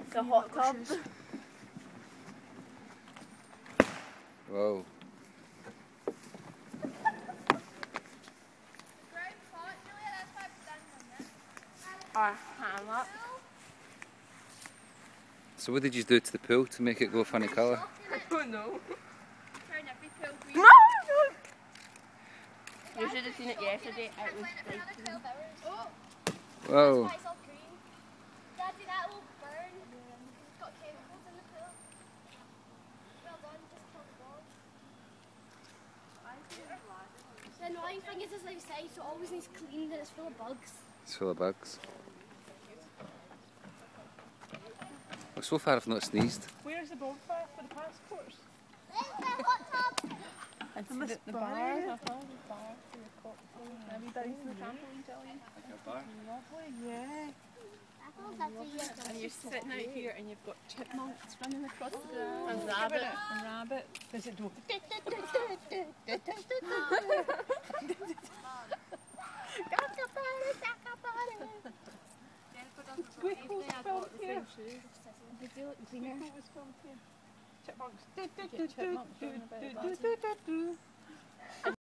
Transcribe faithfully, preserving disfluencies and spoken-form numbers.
The hot tub. Whoa. Our hammock. So what did you do to the pool to make it go funny colour? I don't know. You should have seen it yesterday. It was like Whoa. Daddy, that will burn. It's got chemicals in the pool. Well done, just killed the ball. The annoying thing is it's outside, so it always needs cleaned and it's full of bugs. It's full of bugs. Well, so far I've not sneezed. Where's the bonfire for the passports? There's the hot tub. It's And the the, the bar. bar. Uh-huh, the bar for your cocktail. Have you done the trampoline, Jelly? Lovely, yeah. And you're sitting out here and you've got chipmunks running across the ground. And rabbit. And rabbit. Does it do? Squeakle was filmed here. Squeakle was filmed here. Chipmunks. Chipmunks running about.